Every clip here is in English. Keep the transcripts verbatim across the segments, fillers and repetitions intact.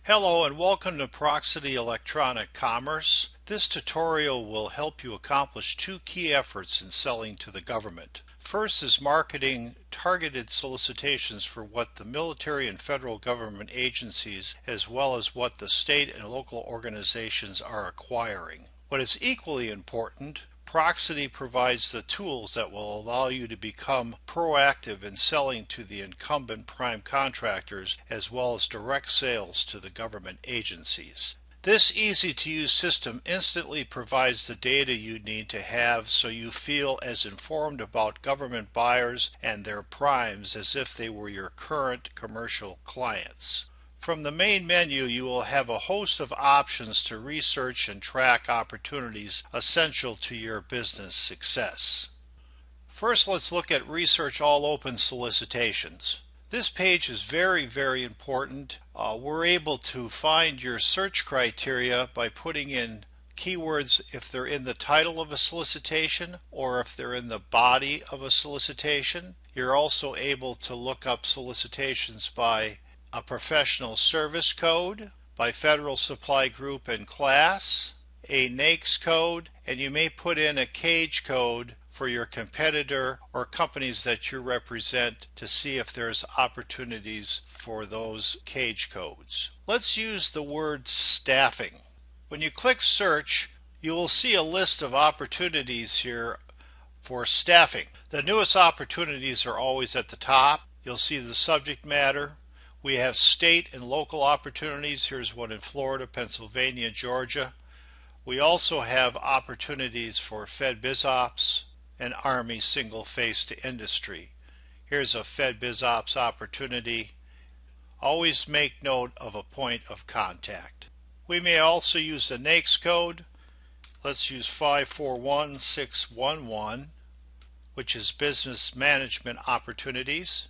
Hello and welcome to Proxity Electronic Commerce. This tutorial will help you accomplish two key efforts in selling to the government. First is marketing targeted solicitations for what the military and federal government agencies as well as what the state and local organizations are acquiring. What is equally important, Proxity provides the tools that will allow you to become proactive in selling to the incumbent prime contractors as well as direct sales to the government agencies. This easy-to-use system instantly provides the data you need to have so you feel as informed about government buyers and their primes as if they were your current commercial clients. From the main menu, you will have a host of options to research and track opportunities essential to your business success. First, let's look at Research All Open Solicitations. This page is very, very important. Uh, we're able to find your search criteria by putting in keywords if they're in the title of a solicitation or if they're in the body of a solicitation. You're also able to look up solicitations by a professional service code, by federal supply group and class, a NAICS code, and you may put in a cage code for your competitor or companies that you represent to see if there's opportunities for those cage codes. Let's use the word staffing. When you click search, you will see a list of opportunities here for staffing. The newest opportunities are always at the top. You'll see the subject matter. We have state and local opportunities. Here's one in Florida, Pennsylvania, Georgia. We also have opportunities for Fed Biz Ops and Army single face to industry. Here's a Fed Biz Ops opportunity. Always make note of a point of contact. We may also use the NAICS code. Let's use five four one six one one, which is Business Management Opportunities.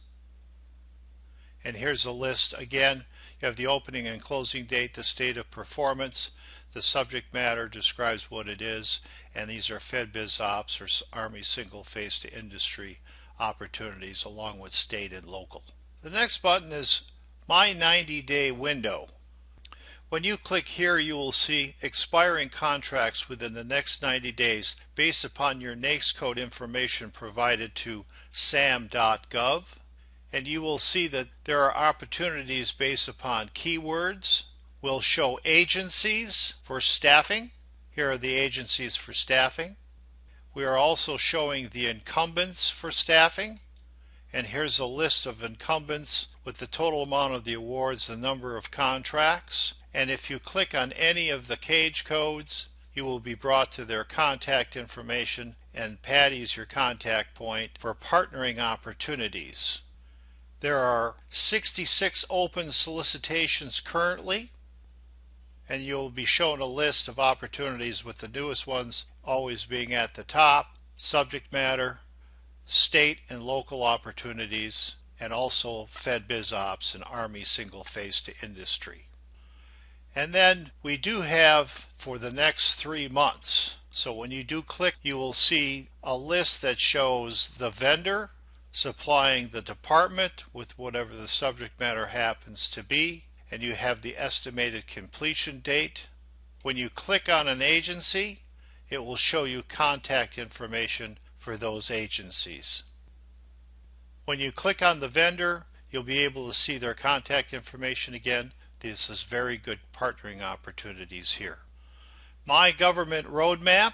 And here's a list. Again, you have the opening and closing date, the state of performance, the subject matter describes what it is, and these are Fed Biz Ops or Army single face to industry opportunities along with state and local. The next button is My ninety day Window. When you click here, you will see expiring contracts within the next ninety days based upon your NAICS code information provided to sam dot gov. And you will see that there are opportunities based upon keywords. We'll show agencies for staffing. Here are the agencies for staffing. We are also showing the incumbents for staffing. And here's a list of incumbents with the total amount of the awards, the number of contracts. And if you click on any of the cage codes, you will be brought to their contact information, and Patty's your contact point for partnering opportunities. There are sixty-six open solicitations currently, and you'll be shown a list of opportunities with the newest ones always being at the top, subject matter, state and local opportunities, and also Fed Biz Ops and Army single face to industry. And then we do have for the next three months. So when you do click, you will see a list that shows the vendor supplying the department with whatever the subject matter happens to be, and you have the estimated completion date. When you click on an agency, it will show you contact information for those agencies. When you click on the vendor, you'll be able to see their contact information again. This is very good partnering opportunities here. My Government Roadmap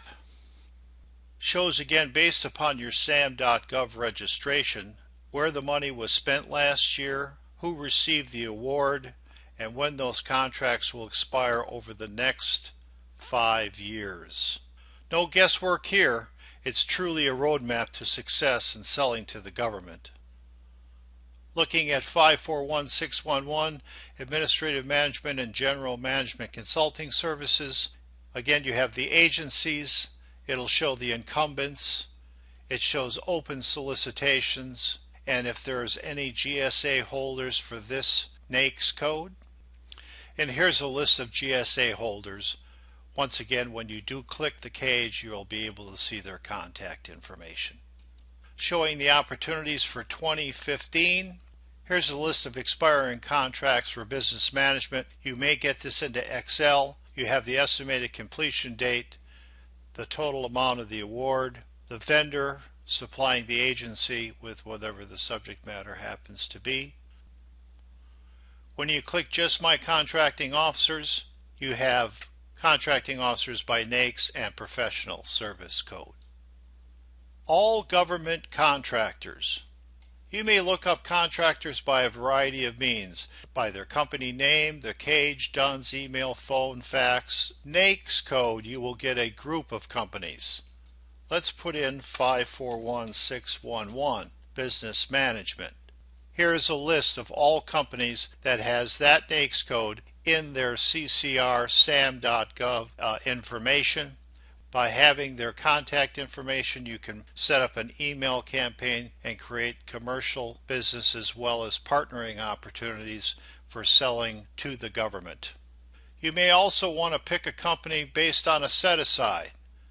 shows again based upon your sam dot gov registration where the money was spent last year, who received the award, and when those contracts will expire over the next five years. No guesswork here. It's truly a roadmap to success in selling to the government. Looking at five four one six one one, Administrative Management and General Management Consulting Services. Again, you have the agencies. It'll show the incumbents, it shows open solicitations, and if there's any G S A holders for this NAICS code. And here's a list of G S A holders. Once again, when you do click the cage, you'll be able to see their contact information. Showing the opportunities for twenty fifteen, Here's a list of expiring contracts for business management. You may get this into Excel. You have the estimated completion date, the total amount of the award, the vendor supplying the agency with whatever the subject matter happens to be. When you click Just My Contracting Officers, you have Contracting Officers by N A I C S and Professional Service Code. All government contractors. You may look up contractors by a variety of means, by their company name, their cage, D U N S, email, phone, fax. N A I C S code, you will get a group of companies. Let's put in five four one six one one, Business Management. Here is a list of all companies that has that N A I C S code in their C C R S A M dot gov uh, information. By having their contact information, you can set up an email campaign and create commercial business as well as partnering opportunities for selling to the government. You may also want to pick a company based on a set-aside.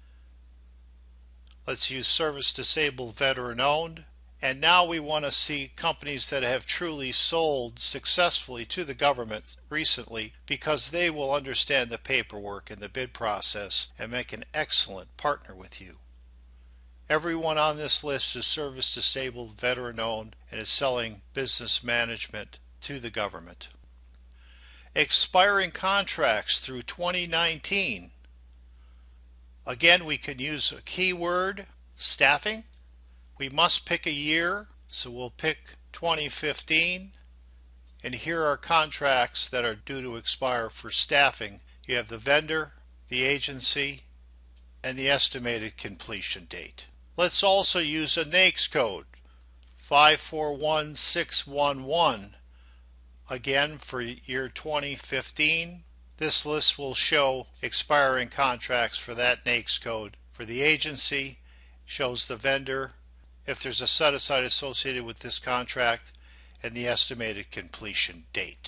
Let's use Service Disabled Veteran Owned. And now we want to see companies that have truly sold successfully to the government recently, because they will understand the paperwork and the bid process and make an excellent partner with you. Everyone on this list is service disabled, veteran owned, and is selling business management to the government. Expiring contracts through twenty nineteen. Again, we can use a keyword, staffing. We must pick a year, so we'll pick twenty fifteen. And here are contracts that are due to expire for staffing. You have the vendor, the agency, and the estimated completion date. Let's also use a N A I C S code, five four one six one one. Again, for year twenty fifteen. This list will show expiring contracts for that N A I C S code. For the agency, shows the vendor, if there's a set-aside associated with this contract, and the estimated completion date.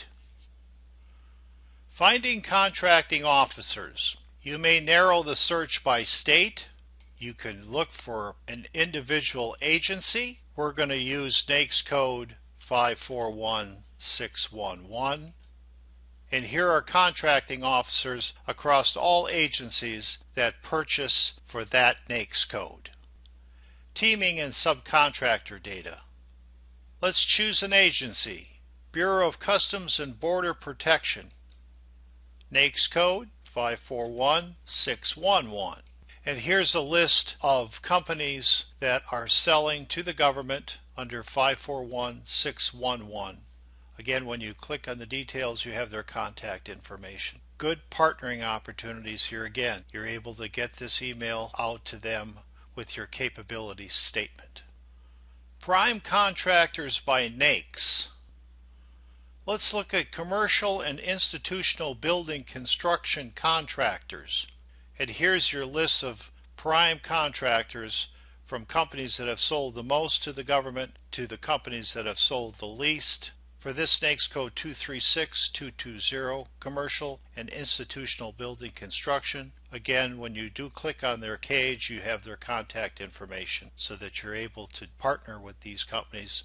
Finding contracting officers. You may narrow the search by state. You can look for an individual agency. We're going to use N A I C S code five four one six one one. And here are contracting officers across all agencies that purchase for that N A I C S code. Teaming and subcontractor data. Let's choose an agency. Bureau of Customs and Border Protection. N A I C S code five four one six one one. And here's a list of companies that are selling to the government under five four one six one one. Again, when you click on the details, you have their contact information. Good partnering opportunities here again. You're able to get this email out to them with your capabilities statement. Prime contractors by N A I C S. Let's look at commercial and institutional building construction contractors. And here's your list of prime contractors, from companies that have sold the most to the government to the companies that have sold the least. For this N A I C S code two three six two two zero, commercial and institutional building construction. Again, when you do click on their cage, you have their contact information so that you're able to partner with these companies.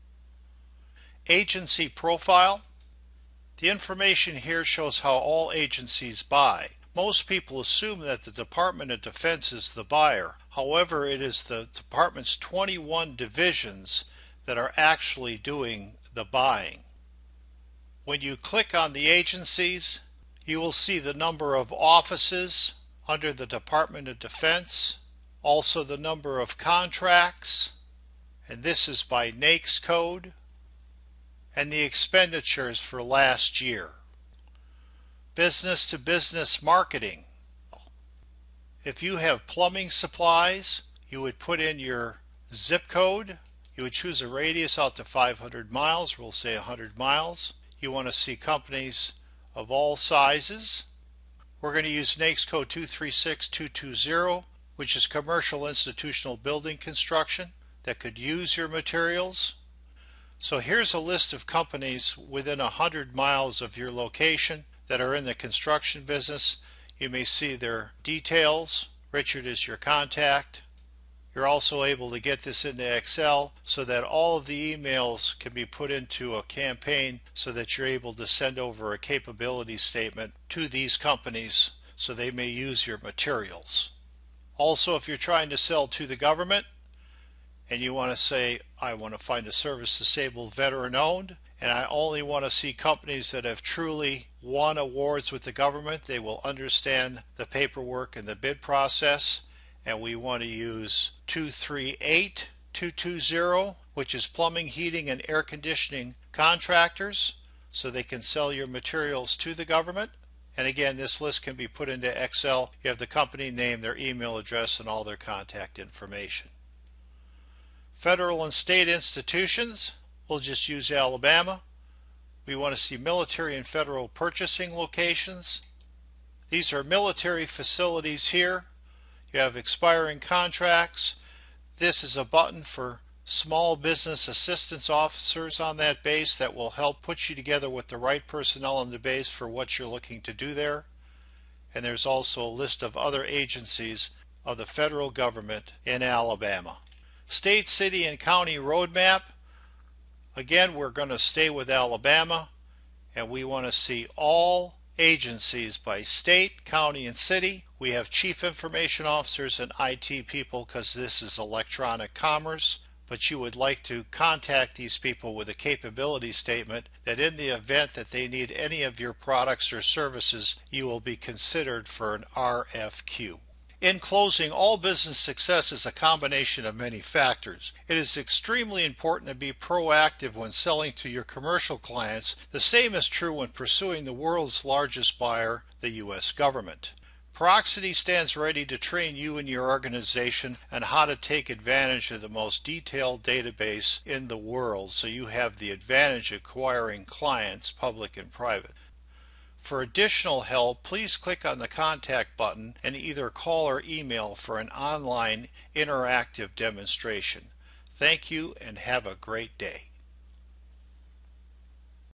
Agency profile. The information here shows how all agencies buy. Most people assume that the Department of Defense is the buyer. However, it is the department's twenty-one divisions that are actually doing the buying. When you click on the agencies, you will see the number of offices under the Department of Defense, also the number of contracts, and this is by N A I C S code, and the expenditures for last year. Business to business marketing. If you have plumbing supplies, you would put in your zip code. You would choose a radius out to five hundred miles. We'll say one hundred miles. You want to see companies of all sizes. We're going to use N A I C S code two three six two two zero, which is commercial institutional building construction that could use your materials. So here's a list of companies within one hundred miles of your location that are in the construction business. You may see their details. Richard is your contact. You're also able to get this into Excel so that all of the emails can be put into a campaign so that you're able to send over a capability statement to these companies so they may use your materials. Also, if you're trying to sell to the government and you want to say, I want to find a service disabled veteran owned, and I only want to see companies that have truly won awards with the government, they will understand the paperwork and the bid process, and we want to use two three eight two two zero, which is plumbing, heating, and air conditioning contractors, so they can sell your materials to the government. And again, this list can be put into Excel. You have the company name, their email address, and all their contact information. Federal and state institutions, we'll just use Alabama. We want to see military and federal purchasing locations. These are military facilities here. You have expiring contracts. This is a button for small business assistance officers on that base that will help put you together with the right personnel on the base for what you're looking to do there. And there's also a list of other agencies of the federal government in Alabama. State, city, and county roadmap. Again, we're going to stay with Alabama, and we want to see all agencies by state, county, and city. We have chief information officers and I T people because this is electronic commerce, but you would like to contact these people with a capability statement that in the event that they need any of your products or services, you will be considered for an R F Q. In closing, all business success is a combination of many factors. It is extremely important to be proactive when selling to your commercial clients. The same is true when pursuing the world's largest buyer, the U S government. Proxity stands ready to train you and your organization on how to take advantage of the most detailed database in the world so you have the advantage of acquiring clients, public and private. For additional help, please click on the contact button and either call or email for an online interactive demonstration. Thank you and have a great day.